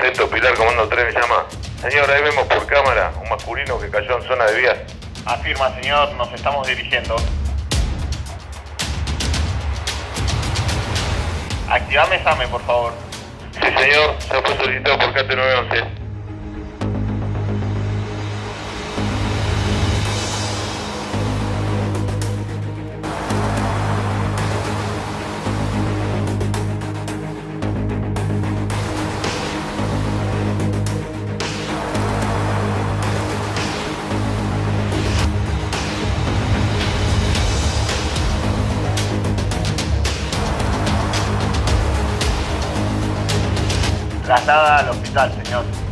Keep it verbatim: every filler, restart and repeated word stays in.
Sargento Pilar, Comando tres, me llama. Señor, ahí vemos por cámara un masculino que cayó en zona de vías. Afirma, señor, nos estamos dirigiendo. Activame SAME, por favor. Sí, señor, ya fue solicitado por C A T nueve once. Traslada al hospital, señor.